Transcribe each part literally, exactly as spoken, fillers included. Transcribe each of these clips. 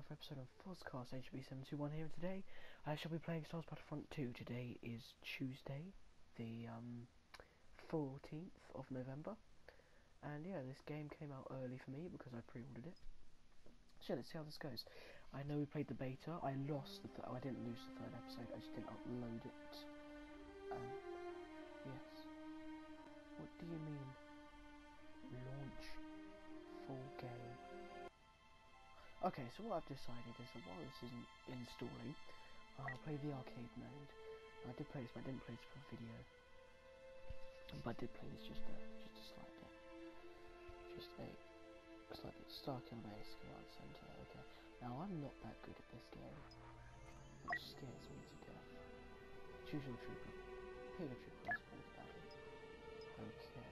another episode of Fozcast H B seven two one here. Today I shall be playing Star Wars Battlefront two. Today is Tuesday, the um, fourteenth of November, and yeah, this game came out early for me because I pre-ordered it. So yeah, let's see how this goes. I know we played the beta. I lost the th oh, I didn't lose the third episode, I just didn't upload it. Um, yes. What do you mean? Launch full game. Okay, so what I've decided is that while this isn't installing, I'll play the arcade mode. I did play this, but I didn't play this for a video. But I did play this just a, just a slight bit. Just a, a slight bit. Star Kill Base, Command Center, okay. Now, I'm not that good at this game, which scares me to death. Choose your trooper. Pick a trooper as part of battle. Okay.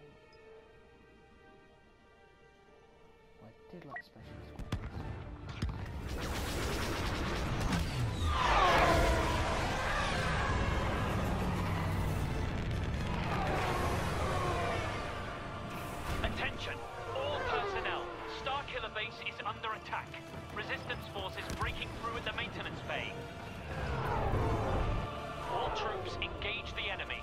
Well, I did like special squads. Attention! All personnel! Starkiller Base is under attack. Resistance forces breaking through at the maintenance bay. All troops engage the enemy.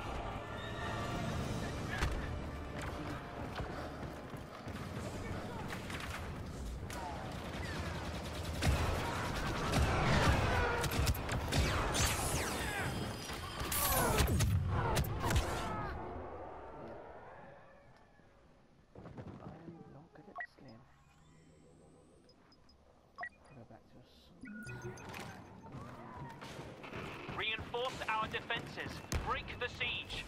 Reinforce our defenses. Break the siege.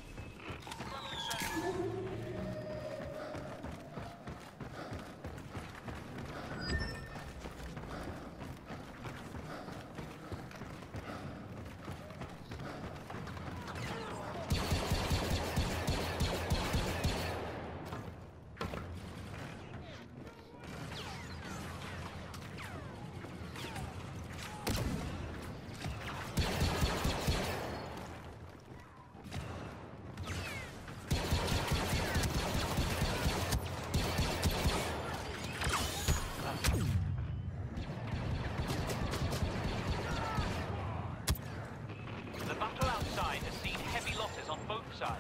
The battle outside has seen heavy losses on both sides.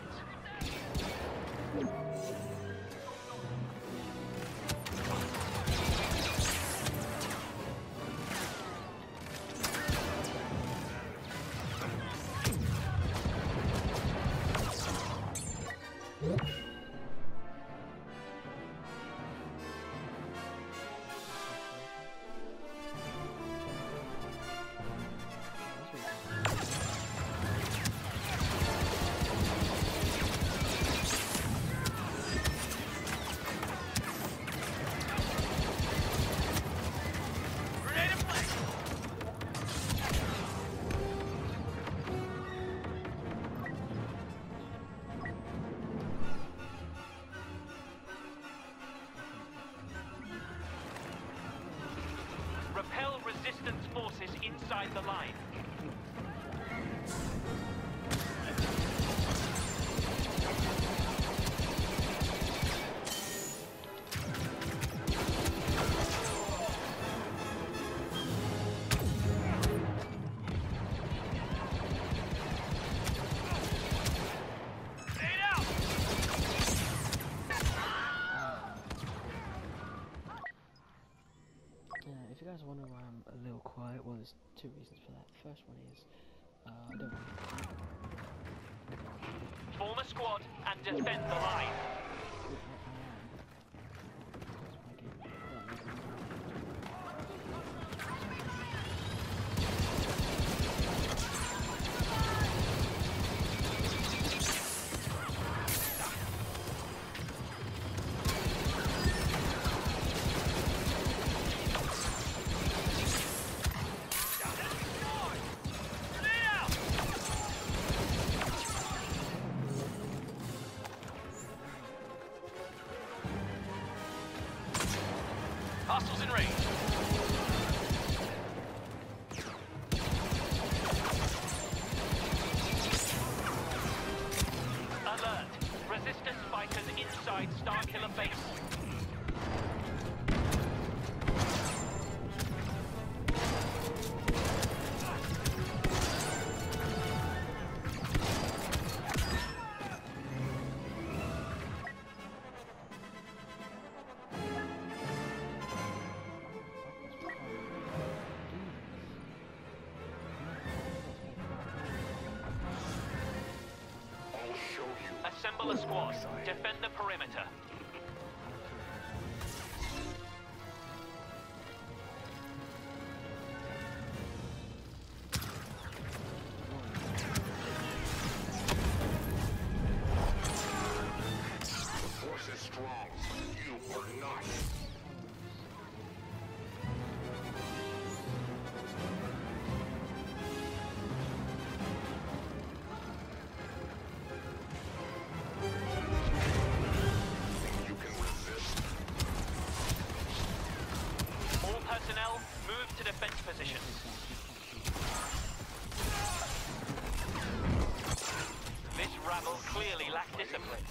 Repel resistance forces inside the line. If you guys are wondering why I'm a little quiet, well, there's two reasons for that. The first one is, uh, I don't really... Form a squad and defend the line. Hostiles in range. Alert! Resistance fighters inside Starkiller Base. Assemble a squad. Defend the perimeter. Personnel, move to defense positions. This rabble clearly lack discipline.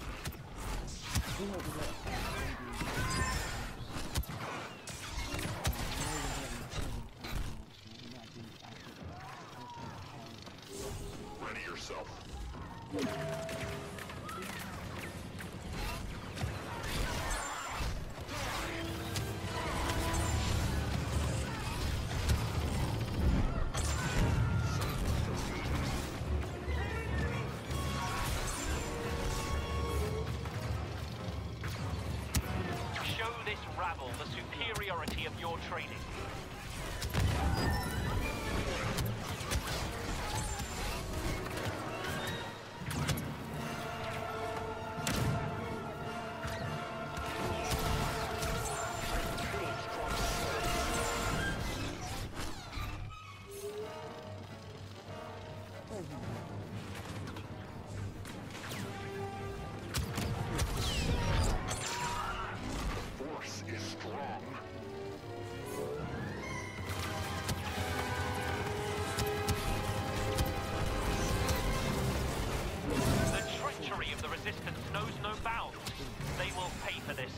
Ready yourself. Rabble the superiority of your training. Resistance knows no bounds. They will pay for this.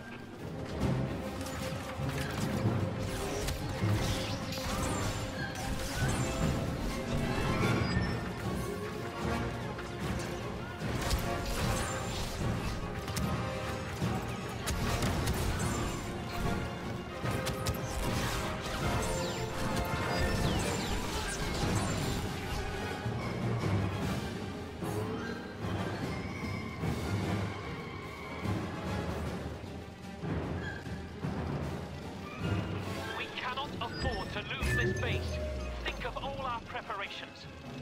Afford to lose this base. Think of all our preparations.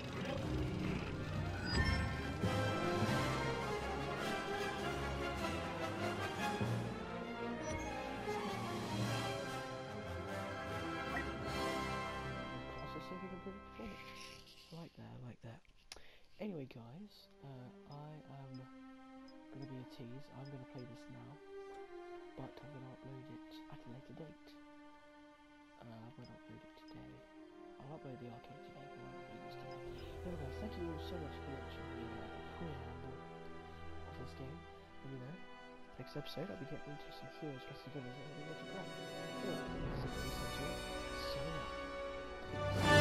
I like that, I like that. Anyway guys, uh, I am going to be a tease. I'm going to play this now, but I'm going to upload it at a later date. Uh, I won't upload it today. I'll upload the arcade today, but I won't upload this today. Anyway guys, thank you all so much for watching the uh, preamble of this game. And you know, next episode I'll be getting into some heroes versus villains and we're going to play. Anyway, this is Star Wars Battlefront two. Signing out.